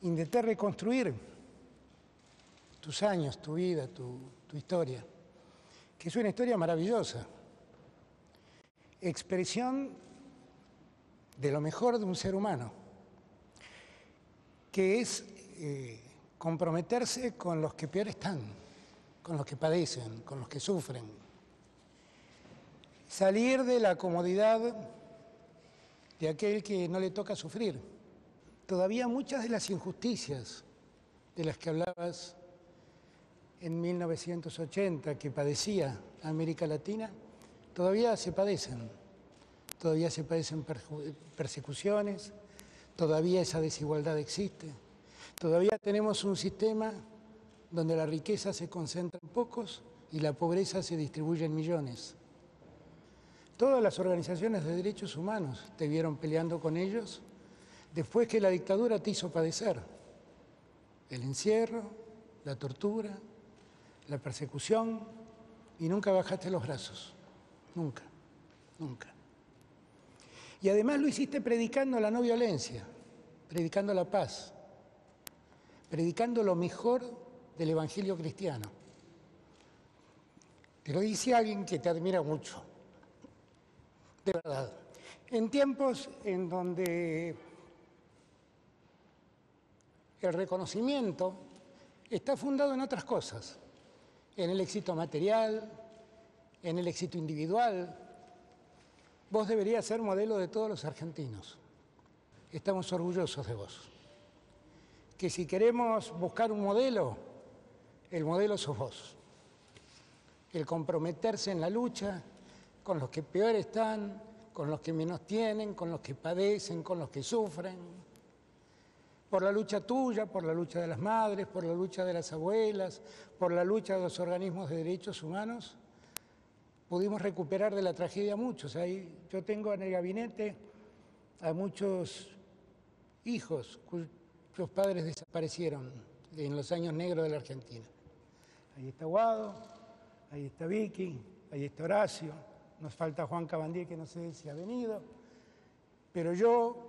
intenté reconstruir tus años, tu vida, tu historia, que es una historia maravillosa, expresión de lo mejor de un ser humano, que es comprometerse con los que peor están, con los que padecen, con los que sufren. Salir de la comodidad de aquel que no le toca sufrir. Todavía muchas de las injusticias de las que hablabas en 1980, que padecía América Latina, todavía se padecen persecuciones, todavía esa desigualdad existe, todavía tenemos un sistema donde la riqueza se concentra en pocos y la pobreza se distribuye en millones. Todas las organizaciones de derechos humanos te vieron peleando con ellos después que la dictadura te hizo padecer el encierro, la tortura, la persecución, y nunca bajaste los brazos, nunca, nunca. Y además lo hiciste predicando la no violencia, predicando la paz, predicando lo mejor del evangelio cristiano. Te lo dice alguien que te admira mucho, de verdad. En tiempos en donde el reconocimiento está fundado en otras cosas, en el éxito material, en el éxito individual. Vos deberías ser modelo de todos los argentinos. Estamos orgullosos de vos. Que si queremos buscar un modelo, el modelo sos vos. El comprometerse en la lucha con los que peor están, con los que menos tienen, con los que padecen, con los que sufren. Por la lucha tuya, por la lucha de las madres, por la lucha de las abuelas, por la lucha de los organismos de derechos humanos, pudimos recuperar de la tragedia a muchos. Ahí yo tengo en el gabinete a muchos hijos cuyos padres desaparecieron en los años negros de la Argentina. Ahí está Guado, ahí está Vicky, ahí está Horacio, nos falta Juan Cabandier, que no sé si ha venido, pero yo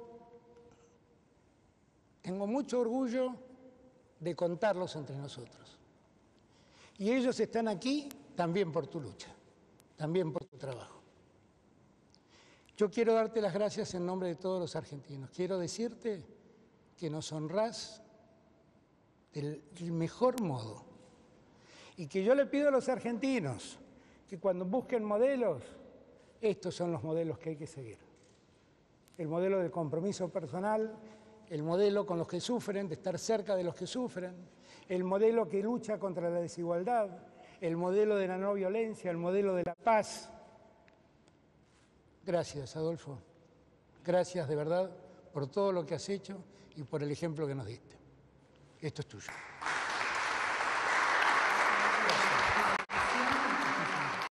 tengo mucho orgullo de contarlos entre nosotros. Y ellos están aquí también por tu lucha, también por tu trabajo. Yo quiero darte las gracias en nombre de todos los argentinos. Quiero decirte que nos honrás del mejor modo. Y que yo le pido a los argentinos que cuando busquen modelos, estos son los modelos que hay que seguir. El modelo del compromiso personal, el modelo con los que sufren, de estar cerca de los que sufren, el modelo que lucha contra la desigualdad, el modelo de la no violencia, el modelo de la paz. Gracias, Adolfo. Gracias de verdad por todo lo que has hecho y por el ejemplo que nos diste. Esto es tuyo.